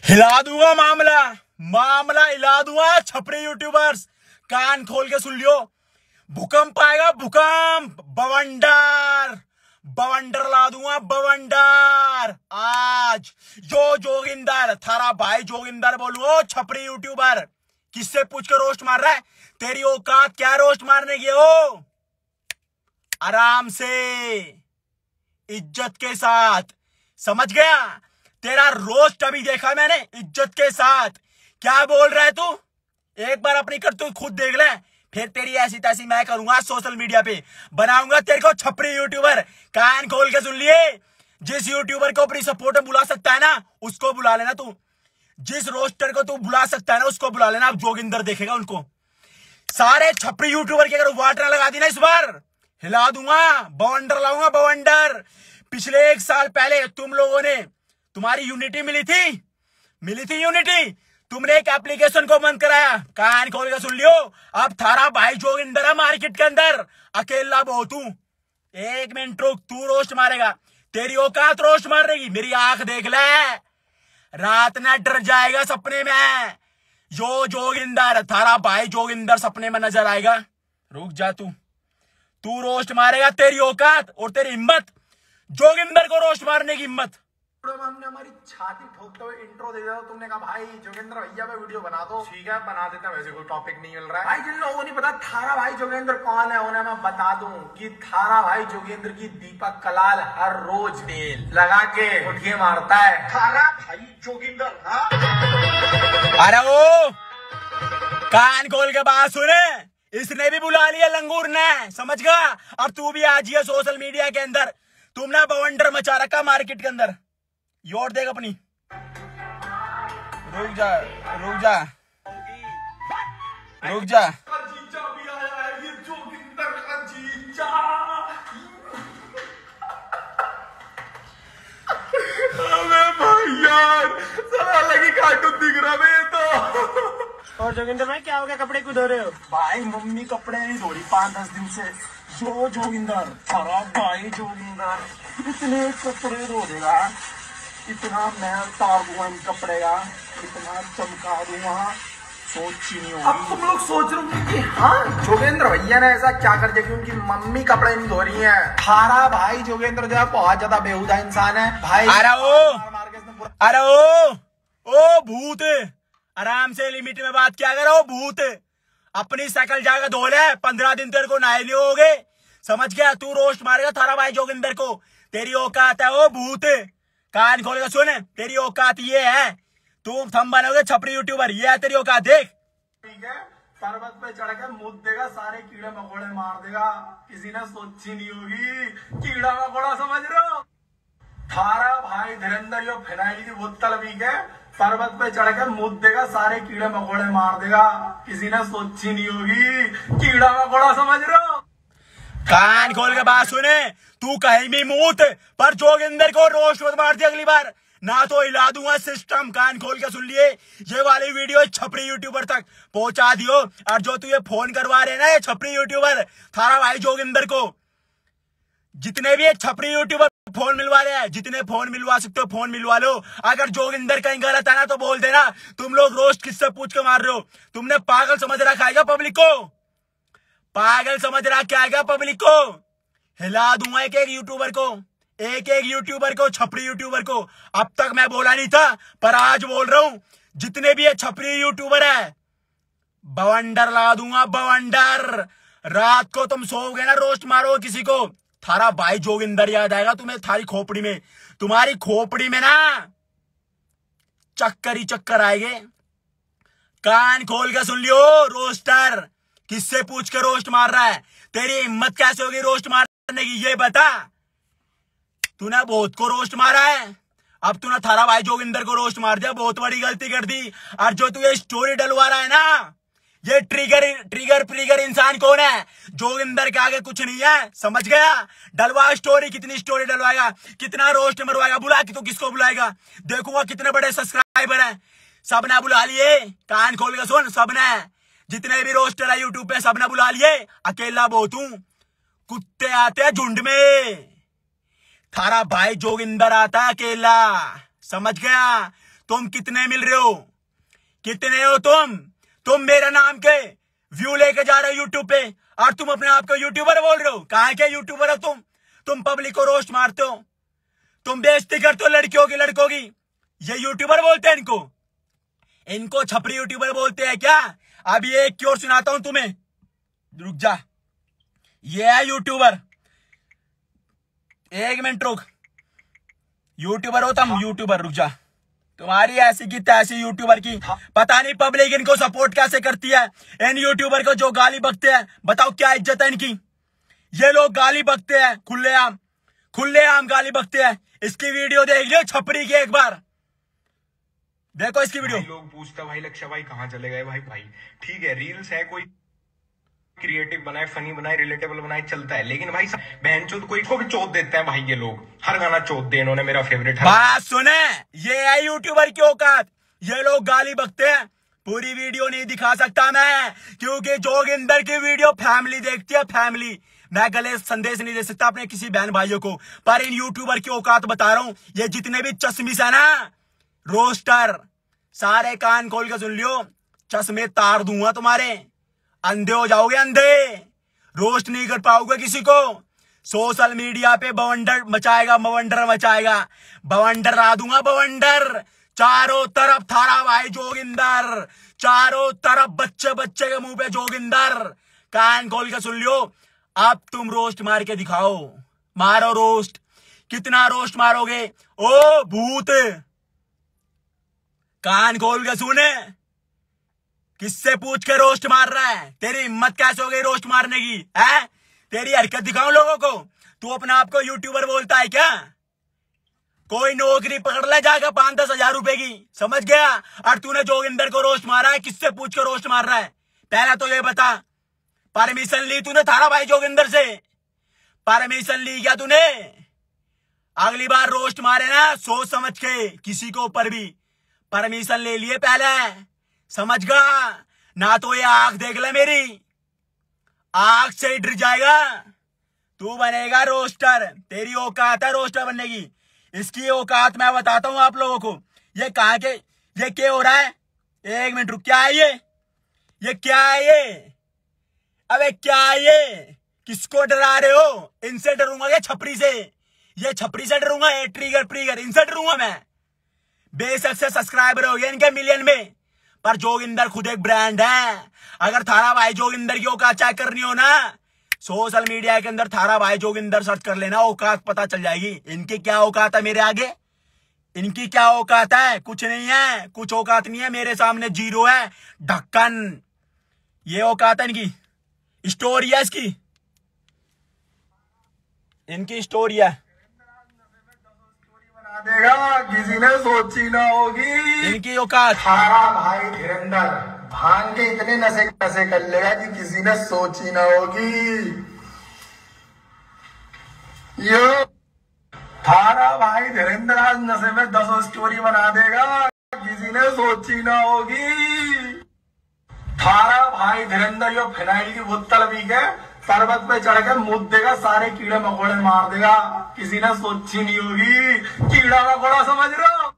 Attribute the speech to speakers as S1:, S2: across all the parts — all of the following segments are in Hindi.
S1: हिला दूंगा मामला मामला हिला दूंगा। छपरी यूट्यूबर्स कान खोल के सुन लियो, भूकंप आएगा भूकंप। बवंडर बवंडर ला दूंगा बवंडर। आज जो जोगिंदर थारा भाई जोगिंदर बोलूं, छपरी यूट्यूबर किससे पूछ कर रोस्ट मार रहा है? तेरी औकात क्या रोस्ट मारने की हो? आराम से इज्जत के साथ, समझ गया? तेरा रोस्ट अभी देखा मैंने, इज्जत के साथ। क्या बोल रहा है तू? एक बार अपनी करतूत खुद देख ले, फिर तेरी ऐसी तैसी मैं करूंगा सोशल मीडिया पे, बनाऊंगा तेरे को छपरी यूट्यूबर। कान खोल के सुन लिए, जिस यूट्यूबर को अपनी सपोर्ट में बुला सकता है ना, उसको बुला लेना तू। जिस रोस्टर को तू बुला सकता है ना, उसको बुला लेना। अब जोगिंदर देखेगा उनको। सारे छपरी यूट्यूबर की अगर वाटर लगा दी ना इस बार, हिला दूंगा, बवंडर लाऊंगा बवंडर। पिछले 1 साल पहले तुम लोगों ने, तुम्हारी यूनिटी मिली थी यूनिटी, तुमने एक एप्लीकेशन को बंद कराया। कान खोल के सुन लियो, अब थारा भाई जोगिंदर है मार्केट के अंदर, अकेला बहुत हूं। 1 मिनट रुक, तू रोस्ट मारेगा, तेरी औकात रोस्ट मारेगी। मेरी आंख देख ले, रात न डर जाएगा सपने में। जो जोगिंदर थारा भाई जोगिंदर सपने में नजर आएगा। रुक जा, तू रोस्ट मारेगा, तेरी औकात और तेरी हिम्मत, जोगिंदर को रोस्ट मारने की हिम्मत।
S2: हमने हमारी छाती ठोकते हुए इंट्रो दे दिया, तुमने कहा भाई जोगिंदर भैया पे वीडियो बना दो। ठीक है, बना देता, वैसे कोई टॉपिक नहीं मिल रहा है। भाई जिन लोगों को नहीं पता थारा भाई जोगिंदर कौन है, उन्हें मैं बता दूं कि थारा भाई जोगिंदर की दीपक कलाल हर रोज तेल लगा के उठिए मारता है। थारा भाई जोगिंदर, हाँ
S1: अरे वो कान खोल के बात सुने, इसने भी बुला लिया लंगूर ने, समझ गया? और तू भी आज ये सोशल मीडिया के अंदर, तुमने बवंडर मचा रखा मार्केट के अंदर। योर देख अपनी, रुक जा रुक जा रुक जा।
S2: जीजा भी आया है, ये जोगिंदर का जीजा। अबे भाई यार, साला लगी कार्टून दिख रहा है तो।
S3: और जोगिंदर भाई क्या हो गया, कपड़े क्यों धो रहे हो?
S2: भाई मम्मी कपड़े नहीं धो रही 5-10 दिन से। जो जोगिंदर थारा भाई जोगिंदर इतने कपड़े धो देगा, इतना मैं उतार दूंगा इन कपड़े का, इतना चमका दूंगा, सोच ही नहीं होगी। अब तुम लोग सोच रहे हो कि हाँ जोगेंद्र भैया ने ऐसा क्या कर दिया कि उनकी मम्मी कपड़े नहीं धो रही है। थारा भाई जोगेंद्र जो है बहुत ज्यादा बेहुदा इंसान है भाई।
S1: अरे ओ भूत, आराम से लिमिट में बात क्या करो। भूत अपनी शकल जाकर धो ले, 15 दिन तेरे को नहाए नहीं हो गए, समझ गया? तू रोस्ट मारेगा थारा भाई जोगिंदर को, तेरी औकात है ओ भूत। कान खोलेगा सुन, तेरी औकात ये है, तू थम बनोगे छपरी यूट्यूबर, ये है तेरी औकात। देख,
S2: ठीक है, पर्वत पे चढ़ के मुद देगा, सारे कीड़े मकोड़े मार देगा, किसी ने सोची नहीं होगी। कीड़ा मकोड़ा समझ रहे हो? थारा भाई धीरेन्द्र यो फिनाइल की बोतल पी के पर्वत पे चढ़ के मुद देगा, सारे कीड़े मकोड़े मार देगा, किसी ने सोची नहीं होगी। कीड़ा मकोड़ा समझ रहे हो?
S1: कान खोल के बात सुने, तू कहीं भी मूत, पर जोगिंदर को रोस्ट मत मार दे अगली बार, ना तो हिला दूंगा सिस्टम। कान खोल के सुन लिए, ये वाली वीडियो छपरी यूट्यूबर तक पहुंचा दियो। और जो तू ये फोन करवा रहे ना, ये छपरी यूट्यूबर थारा भाई जोगिंदर को, जितने भी ये छपरी यूट्यूबर फोन मिलवा रहे हैं, जितने फोन मिलवा सकते हो फोन मिलवा लो। अगर जोगिंदर कहीं गलत है ना तो बोल देना। तुम लोग रोस्ट किससे पूछ के मार रहे हो? तुमने पागल समझ रखा है क्या पब्लिक को? पागल समझ रहा क्या है पब्लिक को? हिला दूंगा एक एक यूट्यूबर को, छपरी यूट्यूबर को। अब तक मैं बोला नहीं था, पर आज बोल रहा हूं, जितने भी ये छपरी यूट्यूबर है, बवंडर ला दूंगा बवंडर। रात को तुम सोओगे ना, रोस्ट मारो किसी को, थारा भाई जोगिंदर याद आएगा तुम्हें। थारी खोपड़ी में, तुम्हारी खोपड़ी में ना चक्कर ही चक्कर आएंगे। कान खोल के सुन लियो, रोस्टर किससे पूछ के रोस्ट मार रहा है? तेरी हिम्मत कैसे होगी रोस्ट मारने की, ये बता। तूने बहुत को रोस्ट मारा है, अब तूने थारा भाई जोगिंदर को रोस्ट मार दिया, बहुत बड़ी गलती कर दी। और जो तू ये स्टोरी डलवा रहा है ना, ये ट्रिगर इंसान कौन है? जोगिंदर के आगे कुछ नहीं है, समझ गया? डलवा स्टोरी, कितनी स्टोरी डलवाएगा, कितना रोस्ट मरवाएगा, बुला कि तू किसको बुलाएगा? देखूंगा कितने बड़े सब्सक्राइबर हैं। सबने बुला लिए, कान खोल के सुन, सबने, जितने भी रोस्टर है यूट्यूब पे सबने बुला लिए, अकेला बहुत हूं। कुत्ते आते हैं झुंड में, थारा भाई जोगिंदर आता है अकेला, समझ गया? तुम कितने मिल रहे हो? कितने हो तुम मेरा नाम के व्यू लेके जा रहे हो यूट्यूब पे और तुम अपने आप को यूट्यूबर बोल रहे हो? कहाँ के यूट्यूबर हो तुम पब्लिक को रोस्ट मारते हो, तुम बेइज्जती करते हो लड़कियों की लड़कों की। ये यूट्यूबर बोलते हैं इनको छपरी यूट्यूबर बोलते हैं क्या? अब ये एक और सुनाता हूं तुम्हें, रुक जा। ये है यूट्यूबर, एक मिनट रुक। यूट्यूबर हो तुम, यूट्यूबर, रुक जा। तुम्हारी ऐसी की तैसी यूट्यूबर की पता नहीं पब्लिक इनको सपोर्ट कैसे करती है। इन यूट्यूबर को जो गाली बकते हैं, बताओ क्या इज्जत है इनकी? ये लोग गाली बकते हैं खुलेआम गाली बकते हैं। इसकी वीडियो देख लियो छपरी की, एक बार देखो इसकी वीडियो।
S4: लोग पूछता भाई लक्ष्य भाई कहाँ चले गए भाई ठीक है, रील्स है, कोई क्रिएटिव बनाए, फनी बनाए, रिलेटेबल बनाए, चलता है, लेकिन भाई बहन चोद कोई को भी चोद देते हैं भाई। ये लोग हर गाना चोद दे, इन्होंने मेरा फेवरेट
S1: बात सुने, ये है यूट्यूबर की औकात। ये लोग गाली बकते हैं, पूरी वीडियो नहीं दिखा सकता मैं, क्योंकि जोगिंदर की वीडियो फैमिली देखती है, फैमिली। मैं गलत संदेश नहीं दे सकता अपने किसी बहन भाइयों को, पर इन यूट्यूबर की औकात बता रहा हूं। ये जितने भी चश्मिश है ना, रोस्टर, सारे कान खोल के सुन लियो, चश्मे तार दूंगा तुम्हारे, अंधे हो जाओगे, अंधे। रोस्ट नहीं कर पाओगे किसी को। सोशल मीडिया पे बवंडर मचाएगा, बवंडर ला दूंगा, बवंडर। चारों तरफ थारा भाई जोगिंदर, चारों तरफ बच्चे के मुंह पे जोगिंदर। कान खोल के सुन लियो, अब तुम रोस्ट मार के दिखाओ, मारो रोस्ट। कितना रोस्ट मारोगे? ओ भूत, कान खोल के सुने, किससे पूछ के रोस्ट मार रहा है? तेरी हिम्मत कैसे हो गई रोस्ट मारने की? है तेरी हरकत दिखाऊं लोगों को? तू अपने आप को यूट्यूबर बोलता है क्या? कोई नौकरी पकड़ ले जाकर 5-10 हजार रुपए की, समझ गया? और तूने जोगिंदर को रोस्ट मारा है, किससे पूछ के रोस्ट मार रहा है? पहला तो ये बता, परमिशन ली तूने थारा भाई जोगिंदर से? परमिशन ली क्या तूने? अगली बार रोस्ट मारे ना, सोच समझ के, किसी को ऊपर भी परमिशन ले लिए पहले, समझ गा? ना तो ये आंख देख ले मेरी, आंख से ही डर जाएगा। तू बनेगा रोस्टर, तेरी औकात है रोस्टर बनने की। इसकी औकात मैं बताता हूं आप लोगों को। ये कहां के, ये क्या हो रहा है? एक मिनट रुक, क्या है ये क्या है ये? अबे क्या है ये? किसको डरा रहे हो? इनसे डरूंगा क्या? छपरी से? ये छपरी से डरूंगा? ये ट्रिगर इनसे डरूंगा मैं? बेशक से सब्सक्राइबर हो गए इनके मिलियन में, पर जोगिंदर खुद एक ब्रांड है। अगर थारा भाई जोगिंदर की औकात चेक करनी हो ना, सोशल मीडिया के अंदर थारा भाई जोगिंदर सर्च कर लेना, औकात पता चल जाएगी। इनकी क्या औकात है मेरे आगे? इनकी क्या औकात है? कुछ नहीं है, कुछ औकात नहीं है। मेरे सामने जीरो है, ढक्कन। ये औकात है इनकी। स्टोरी है इसकी, इनकी स्टोरी है।
S2: देगा किसी ने सोची ना होगी
S1: इनकी औकात।
S2: थारा भाई धीरेंद्र भांग के इतने नशे कर लेगा कि किसी ने सोची ना होगी। यो थारा भाई धीरेंद्र आज नशे में 10 स्टोरी बना देगा, किसी ने सोची ना होगी। थारा भाई धीरेंद्र यो फिनाइल की बोतल पी के पर्वत पे चढ़ के मुद देगा, सारे कीड़े मकोड़े मार देगा, किसी ने सोची नहीं होगी। कीड़ा मकोड़ा समझ रहे हो?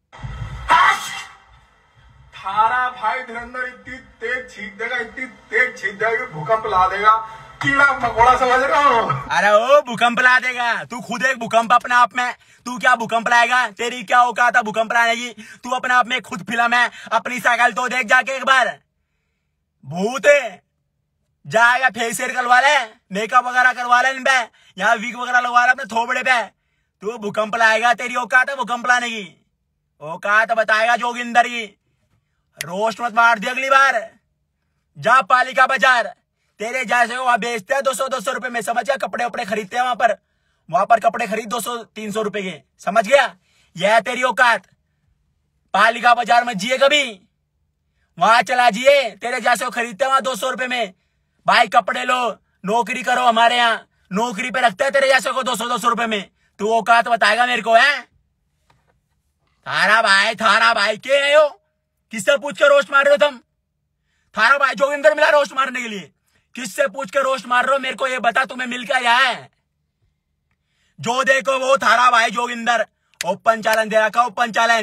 S2: थारा भाई धीरेंद्र इतनी तेज छींक देगा कि भूकंप ला देगा। कीड़ा मकोड़ा समझ रहे हो?
S1: अरे ओ भूकंप ला देगा? तू खुद एक भूकंप अपने आप में। तू क्या भूकंप लाएगा? तेरी क्या औकात है भूकंप लाने की? तू अपने आप में खुद फिल्म है। अपनी साइकिल तो देख जाके एक बार। भूत जाएगा, फेशियल करवा ले, मेकअप वगैरह करवा ले, इन पे यहाँ वीक वगैरह लगवा ले अपने थोबड़े पे। तू भूकंप लाएगा? तेरी औकात है भूकंप लाने की? औकात बताएगा जोगिंदर की। रोस्ट मत मार दिया अगली बार। जा पालिका बाजार, तेरे जैसे वहां बेचते हैं 200 रुपए में, समझ गया? कपड़े वपड़े खरीदते हैं वहां पर कपड़े खरीद 200-300 रुपए के, समझ गया? यह है तेरी औकात। पालिका बाजार में जिए कभी, वहां चला जिए, तेरे जैसे वो खरीदते हैं वहां 200 रुपए में। भाई कपड़े लो, नौकरी करो, हमारे यहाँ नौकरी पे रखते हैं तेरे जैसे को 200 रुपए में। तू औकात बताएगा मेरे को? है थारा भाई के है हो? किससे पूछ के रोस्ट मार रहे हो तुम? थारा भाई जोगिंदर मिला रोस्ट मारने के लिए? किससे पूछ के रोस्ट मार रहे हो? मेरे को ये बता, तुम्हें मिल क्या है? जो देखो वो थारा भाई जोगिंदर। ओपन चैलेंज दे रखा, ओपन चैलेंज।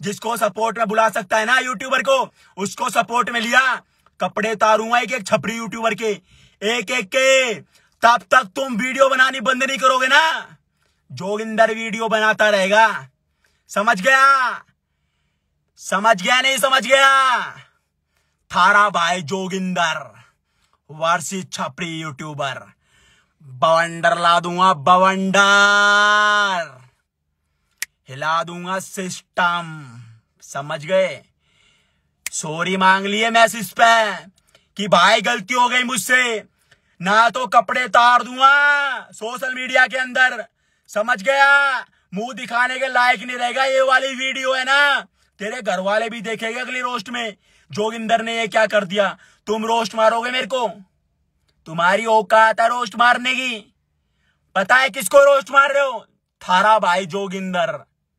S1: जिसको सपोर्ट में बुला सकता है ना यूट्यूबर को, उसको सपोर्ट में लिया। कपड़े उतारूंगा एक एक छपरी यूट्यूबर के, एक एक के। तब तक तुम वीडियो बनानी बंद नहीं करोगे ना, जोगिंदर वीडियो बनाता रहेगा। समझ गया? समझ गया नहीं समझ गया? थारा भाई जोगिंदर वर्सेस छपरी यूट्यूबर। बवंडर ला दूंगा, बवंडर हिला दूंगा सिस्टम। समझ गए? सॉरी मांग लिए मैसेज पे कि भाई गलती हो गई मुझसे, ना तो कपड़े तार दूंगा सोशल मीडिया के अंदर। समझ गया? मुंह दिखाने के लायक नहीं रहेगा ये वाली वीडियो है ना, तेरे घर वाले भी देखेंगे अगली रोस्ट में जोगिंदर ने ये क्या कर दिया। तुम रोस्ट मारोगे मेरे को? तुम्हारी औकात है रोस्ट मारने की? पता है किसको रोस्ट मार रहे हो? थारा भाई जोगिंदर।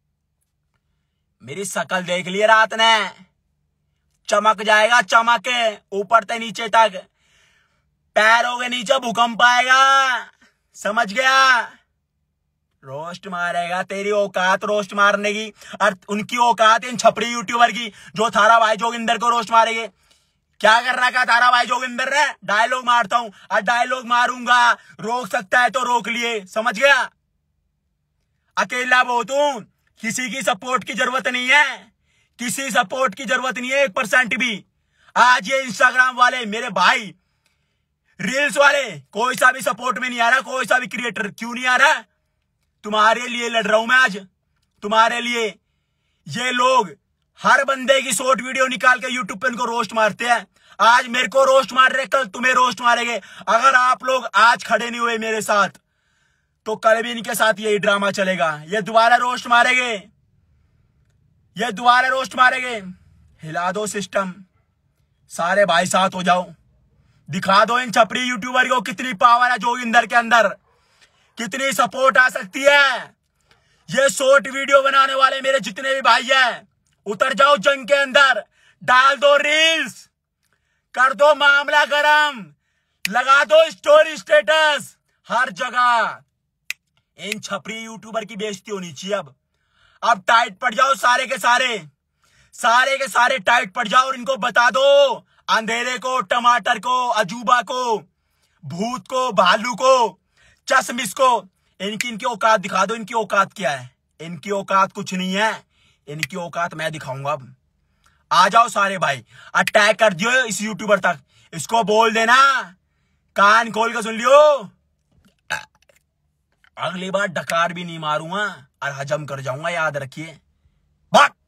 S1: मेरी शकल देख ली रात ने, चमक जाएगा, चमक ऊपर से नीचे तक, पैरों के नीचे भूकंप आएगा। समझ गया? रोस्ट मारेगा, तेरी औकात रोस्ट मारने की और उनकी औकात इन छपरी यूट्यूबर की जो थारा भाई जोगिंदर को रोस्ट मारेंगे। क्या कर रहा था थारा भाई जोगिंदर ने? डायलॉग मारता हूं और डायलॉग मारूंगा, रोक सकता है तो रोक लिए। समझ गया? अकेला बहुत हूं, किसी की सपोर्ट की जरूरत नहीं है, किसी सपोर्ट की जरूरत नहीं है 1% भी। आज ये इंस्टाग्राम वाले मेरे भाई, रील्स वाले, कोई सा भी सपोर्ट में नहीं आ रहा, कोई सा भी क्रिएटर। क्यों नहीं आ रहा? तुम्हारे लिए लड़ रहा हूं मैं आज, तुम्हारे लिए। ये लोग हर बंदे की शॉर्ट वीडियो निकाल के यूट्यूब पे उनको रोस्ट मारते हैं। आज मेरे को रोस्ट मार रहे, कल तुम्हें रोस्ट मारेंगे। अगर आप लोग आज खड़े नहीं हुए मेरे साथ तो कल भी इनके साथ यही ड्रामा चलेगा। ये दोबारा रोस्ट मारेंगे, ये दोबारा रोस्ट मारेंगे। हिला दो सिस्टम, सारे भाई साथ हो जाओ, दिखा दो इन छपरी यूट्यूबर को कितनी पावर है जोगिंदर के अंदर, कितनी सपोर्ट आ सकती है। ये शॉर्ट वीडियो बनाने वाले मेरे जितने भी भाई हैं, उतर जाओ जंग के अंदर, डाल दो रील्स, कर दो मामला गरम, लगा दो स्टोरी स्टेटस हर जगह। इन छपरी यूट्यूबर की बेइज्जती होनी चाहिए। अब टाइट पड़ जाओ सारे के सारे टाइट पड़ जाओ और इनको बता दो, अंधेरे को, टमाटर को, अजूबा को, भूत को, भालू को, चश्मिश को, इनकी औकात दिखा दो। इनकी औकात क्या है? इनकी औकात कुछ नहीं है, इनकी औकात मैं दिखाऊंगा। अब आ जाओ सारे भाई, अटैक कर दियो इस यूट्यूबर तक। इसको बोल देना, कान खोल के सुन लियो, अगली बार डकार भी नहीं मारूंगा और हजम कर जाऊंगा, याद रखिए। बात